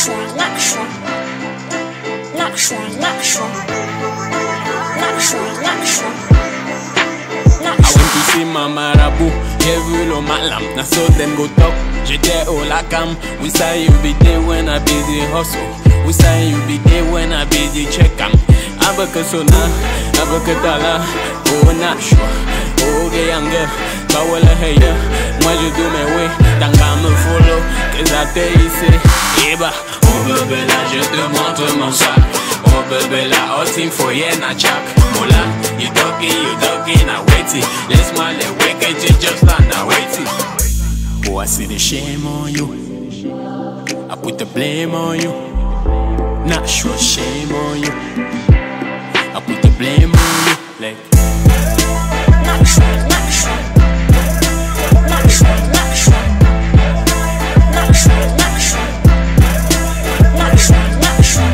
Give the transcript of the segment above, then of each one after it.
I went to see my marabout, j'ai vu le malam, na so them go top. J'étais au lacam, we say you be there when I busy hustle. We say you be there when I busy check am. Abakasona, abakatala, oh not sure, oh the younger, bawala heya. Moi je do mes way, tanga me follow, cause I tell you say, Eba, oh bébé là je te montre mon sac. Oh bébé là, all team for yeah na chak. Mola, you talking, I waiting. Let's my let wake and just stand now waiting. Oh I see the shame on you, I put the blame on you. Not sure shame on you, I put the blame on you. Like not sure, not sure, not sure, not sure, not sure, not sure, not sure, not sure.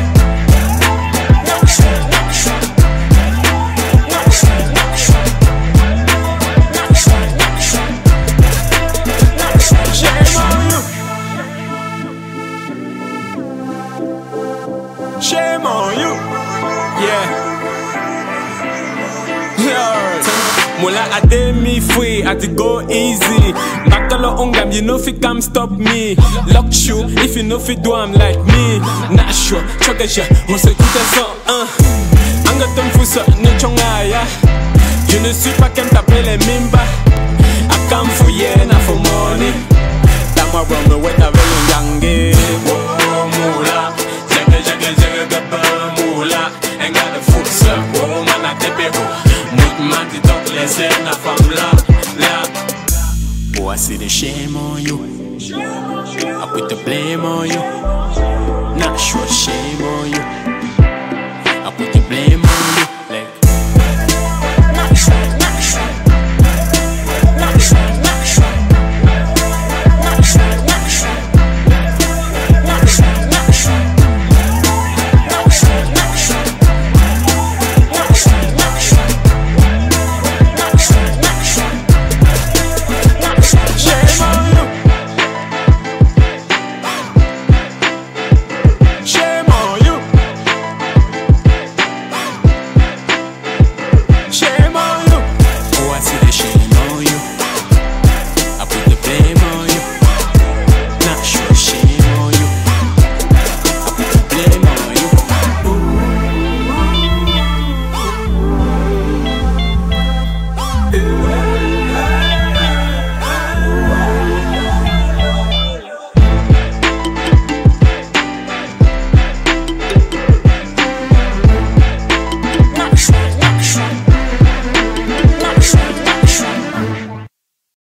Shame on you, yeah. Mola I did me free, I did go easy. Bakalo ongam, you know fi come stop me. Lock shoe, if you know fi do I'm like me. Not sure, choke ya, on se quitte ça, Anga tom fusa, ne chonga ya. Je ne suis pas qu'un t'appelle les mimba. I come for yeah, not for money. Tama run me with a very young oh, mola. Moula, ain't got the foot, sir. Oh, man, I take it. Man, the talk less than a family. Oh, I see the shame on you, I put the blame on you.